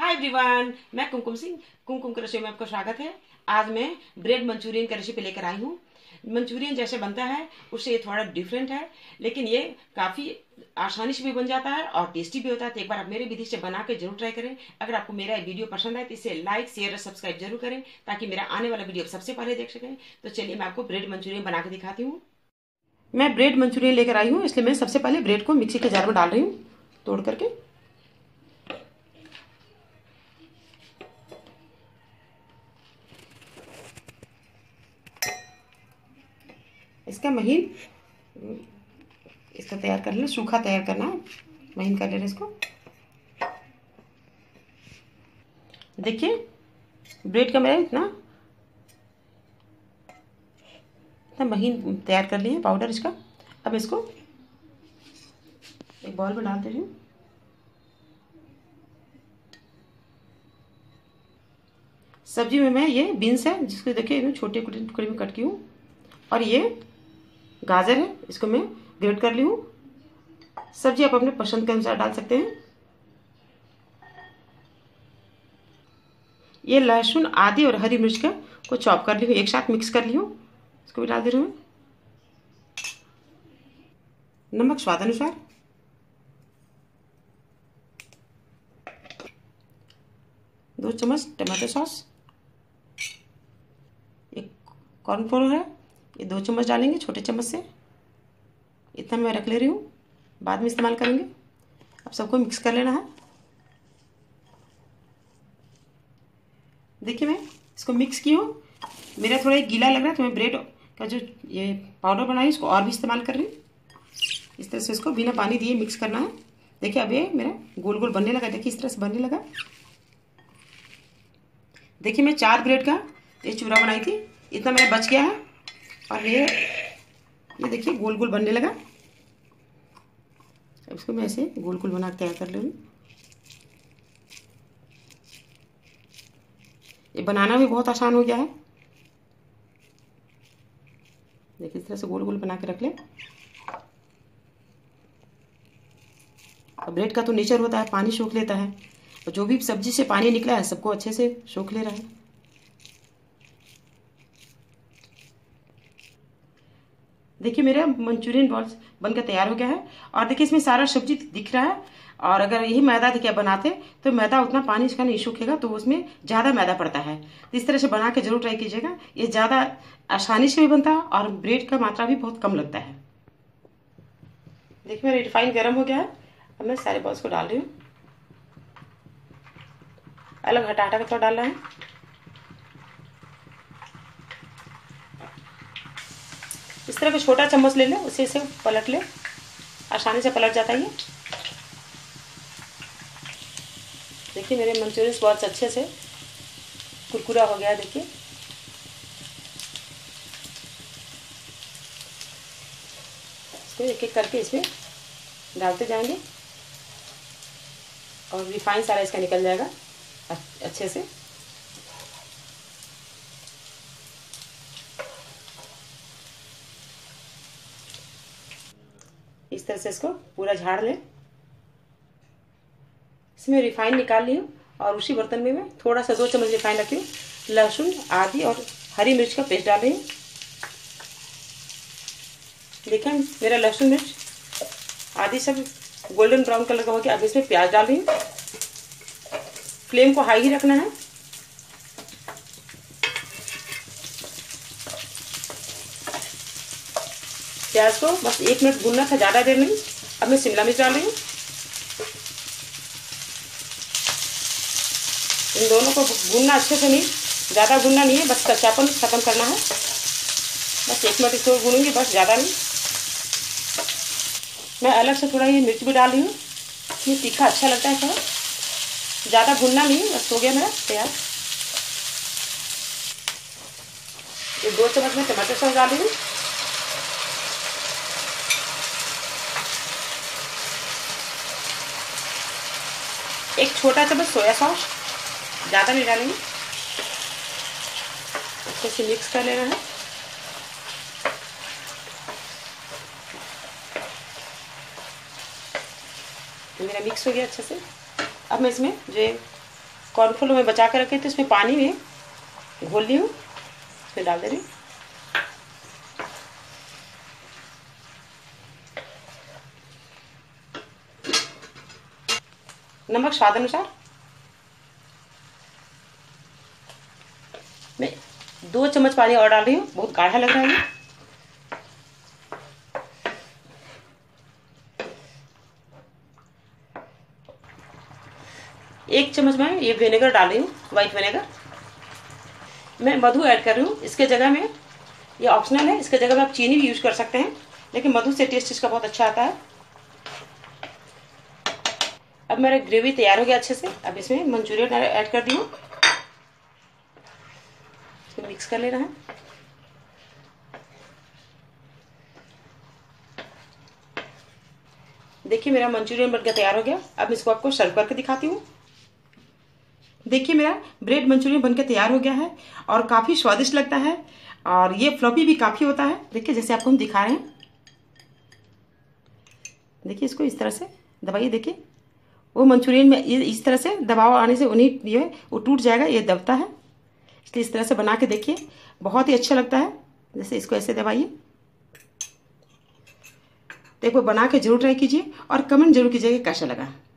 Hi everyone, मैं कुमकुम सिंह। कुमकुम की रसोई में आपका स्वागत है। आज मैं ब्रेड मंचूरियन की रेसिपी लेकर आई हूँ। मंचूरियन जैसे बनता है उससे ये थोड़ा डिफरेंट है, लेकिन ये काफ़ी आसानी से भी बन जाता है और टेस्टी भी होता है। तो एक बार आप मेरे विधि से बना के जरूर ट्राई करें। अगर आपको मेरा वीडियो पसंद आए तो इसे लाइक, शेयर और सब्सक्राइब जरूर करें, ताकि मेरा आने वाला वीडियो सबसे पहले देख सकें। तो चलिए मैं आपको ब्रेड मंचूरियन बना के दिखाती हूँ। मैं ब्रेड मंचूरियन लेकर आई हूँ, इसलिए मैं सबसे पहले ब्रेड को मिक्सी के जार में डाल रही हूँ तोड़ करके। इसका महीन इसका तैयार कर लेना, सूखा तैयार करना है, महीन कर लेना इसको। देखिए ब्रेड का मेरा इतना महीन तैयार कर लिया पाउडर इसका। अब इसको एक बॉल में डाल दे रही हूँ। सब्जी में मैं ये बीन्स है, जिसको देखिए मैं छोटे टुकड़े में कट की हूँ, और ये गाजर है, इसको मैं ग्रेट कर ली हूँ। सब्जी आप अपने पसंद के अनुसार डाल सकते हैं। ये लहसुन, आदि और हरी मिर्च को चॉप कर ली हूँ, एक साथ मिक्स कर ली हूँ। इसको भी डाल दे रही हूँ। नमक स्वाद अनुसार, दो चम्मच टमाटो सॉस, एक कॉर्नफ्लोर है, ये 2 चम्मच डालेंगे छोटे चम्मच से। इतना मैं रख ले रही हूँ, बाद में इस्तेमाल करेंगे। अब सबको मिक्स कर लेना है। देखिए मैं इसको मिक्स की हूँ, मेरा थोड़ा एक गीला लग रहा है, तो मैं ब्रेड का जो ये पाउडर बनाई इसको और भी इस्तेमाल कर रही हूँ। इस तरह से इसको बिना पानी दिए मिक्स करना है। देखिए अब ये मेरा गोल गोल बनने लगा, देखिए इस तरह से बनने लगा। देखिए मैं 4 ब्रेड का ये चूरा बनाई थी, इतना मेरा बच गया है, और ये देखिए गोल गोल बनने लगा। अब इसको मैं ऐसे गोल गोल बना के तैयार कर ले रही हूँ। ये बनाना भी बहुत आसान हो गया है। देखिए इस तरह से गोल गोल बना के रख ले। अब ब्रेड का तो नेचर होता है, पानी सोख लेता है, और जो भी सब्जी से पानी निकला है सबको अच्छे से सोख ले रहा है। देखिए मेरा मंचूरियन बॉल्स बनकर तैयार हो गया है, और देखिए इसमें सारा सब्जी दिख रहा है। और अगर यही मैदा देखिए बनाते तो मैदा उतना पानी इसका नहीं सूखेगा, तो उसमें ज़्यादा मैदा पड़ता है। इस तरह से बना के जरूर ट्राई कीजिएगा, ये ज़्यादा आसानी से भी बनता है और ब्रेड का मात्रा भी बहुत कम लगता है। देखिए मेरा रिफाइन गर्म हो गया है, अब मैं सारे बॉल्स को डाल रही हूँ। अलग हटा हटा के थोड़ा डालना है। इस तरह का छोटा चम्मच ले ले, उसे इसे पलट ले, आसानी से पलट जाता है ये। देखिए मेरे मंचूरियन बहुत अच्छे से कुरकुरा हो गया है। देखिए इसको एक एक करके इसमें डालते जाएंगे, और रिफाइन सारा इसका निकल जाएगा अच्छे से। इस तरह से इसको पूरा झाड़ लें। इसमें रिफाइन निकाल ली हूँ, और उसी बर्तन में मैं थोड़ा सा 2 चम्मच रिफाइन रखी हूँ। लहसुन, आदि और हरी मिर्च का पेस्ट डाल रही हूँ। देखिए मेरा लहसुन, मिर्च, आदि सब गोल्डन ब्राउन कलर का हो गया। अब इसमें प्याज डाल रही हूँ। फ्लेम को हाई ही रखना है। प्याज को बस 1 मिनट भूनना था, ज़्यादा देर नहीं। अब मैं शिमला मिर्च डाल रही हूँ। इन दोनों को भूनना अच्छे से, नहीं ज़्यादा भूनना नहीं है, बस कच्चापन ख़त्म करना है। बस 1 मिनट इसको भूनूंगी, बस ज़्यादा नहीं। मैं अलग से थोड़ा ये मिर्च भी डाल रही हूँ, ये तीखा अच्छा लगता है थोड़ा। ज़्यादा भूनना नहीं है, बस हो गया मेरा तैयार। ये 2 चम्मच में टमाटर सॉस डाल रही हूँ। एक छोटा चम्मच सोया सॉस, ज़्यादा नहीं डालेंगे। अच्छे से मिक्स कर लेना है। मेरा मिक्स हो गया अच्छे से। अब मैं इसमें जो कॉर्नफ्लोर मैं बचा कर रखे थे, इसमें पानी में घोल ली हूँ, इसमें डाल दे रही हूँ। नमक स्वाद अनुसार। मैं 2 चम्मच पानी और डाल रही हूँ, बहुत गाढ़ा लग रहा है ये। एक चम्मच मैं ये विनेगर डाल रही हूँ, व्हाइट विनेगर। मैं मधु ऐड कर रही हूँ इसके जगह में, ये ऑप्शनल है, इसके जगह में आप चीनी भी यूज कर सकते हैं, लेकिन मधु से टेस्ट इसका बहुत अच्छा आता है। अब मेरा ग्रेवी तैयार हो गया अच्छे से। अब इसमें मंचूरियन ऐड कर दी हूँ, इसको मिक्स कर लेना है। देखिए मेरा मंचूरियन बनकर तैयार हो गया। अब इसको आपको सर्व करके दिखाती हूँ। देखिए मेरा ब्रेड मंचूरियन बनकर तैयार हो गया है और काफ़ी स्वादिष्ट लगता है, और ये फ्लफी भी काफ़ी होता है। देखिए जैसे आपको हम दिखा रहे हैं, देखिए इसको इस तरह से दबाइए। देखिए वो मंचूरियन में ये इस तरह से दबाव आने से उन्हीं ये वो टूट जाएगा, ये दबता है, इसलिए इस तरह से बना के देखिए, बहुत ही अच्छा लगता है। जैसे इसको ऐसे दबाइए। देखो बना के जरूर ट्राई कीजिए और कमेंट जरूर कीजिएगा कैसा लगा।